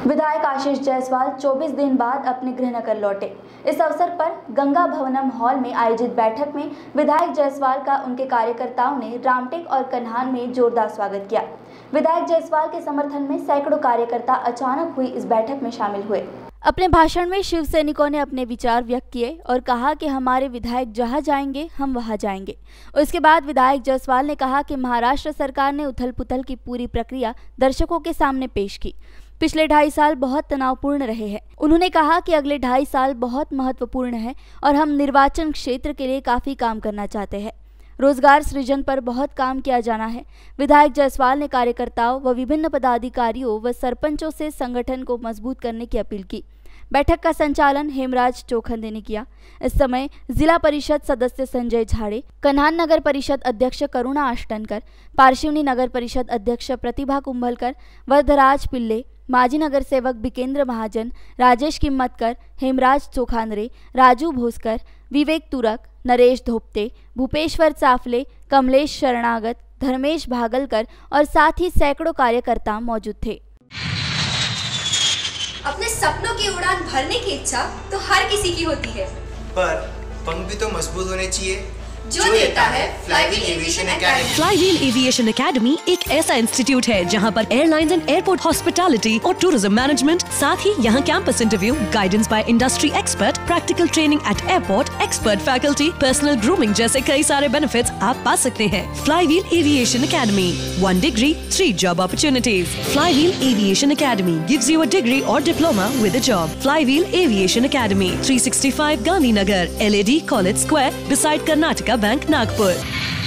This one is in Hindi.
विधायक आशीष जायसवाल 24 दिन बाद अपने गृहनगर लौटे। इस अवसर पर गंगा भवनम हॉल में आयोजित बैठक में विधायक जायसवाल का उनके कार्यकर्ताओं ने रामटेक और कन्हान में जोरदार स्वागत किया। विधायक जायसवाल के समर्थन में सैकड़ों कार्यकर्ता अचानक हुई इस बैठक में शामिल हुए। अपने भाषण में शिव सैनिकों ने अपने विचार व्यक्त किए और कहा कि हमारे विधायक जहां जाएंगे हम वहां जाएंगे। उसके बाद विधायक जायसवाल ने कहा कि महाराष्ट्र सरकार ने उथल पुथल की पूरी प्रक्रिया दर्शकों के सामने पेश की। पिछले 2.5 साल बहुत तनावपूर्ण रहे हैं। उन्होंने कहा कि अगले 2.5 साल बहुत महत्वपूर्ण है और हम निर्वाचन क्षेत्र के लिए काफ़ी काम करना चाहते हैं। रोजगार सृजन पर बहुत काम किया जाना है। विधायक जायसवाल ने कार्यकर्ताओं व विभिन्न पदाधिकारियों व सरपंचों से संगठन को मजबूत करने की अपील की। बैठक का संचालन हेमराज चोखंदे ने किया। इस समय जिला परिषद सदस्य संजय झाड़े, कन्हान नगर परिषद अध्यक्ष करुणा आष्टनकर, पारशिवनी नगर परिषद अध्यक्ष प्रतिभा कुंभलकर, वरदराज पिल्ले, माजी नगर सेवक बिकेंद्र महाजन, राजेश किम्मतकर, हेमराज चोखांदरे, राजू भोसकर, विवेक तुरक, नरेश धोपते, भूपेश्वर चाफले, कमलेश शरणागत, धर्मेश भागलकर और साथ ही सैकड़ों कार्यकर्ता मौजूद थे। अपने सपनों की उड़ान भरने की इच्छा तो हर किसी की होती है, पर पंख भी तो मजबूत होने चाहिए जो देता है flywheel aviation academy. Flywheel aviation academy एक ऐसा इंस्टीट्यूट है जहां पर एयरलाइंस एंड एयरपोर्ट हॉस्पिटैलिटी और टूरिज्म मैनेजमेंट, साथ ही यहां campus interview, guidance by industry expert, practical training at airport, expert faculty, personal grooming जैसे कई सारे बेनिफिट्स आप पा सकते हैं। Flywheel aviation academy, 1 degree, 3 job opportunities. Flywheel Aviation Academy gives you a degree or diploma with a job. Flywheel Aviation Academy, 365 Gandhinagar, LAD College Square, beside Karnataka Bank, Nagpur.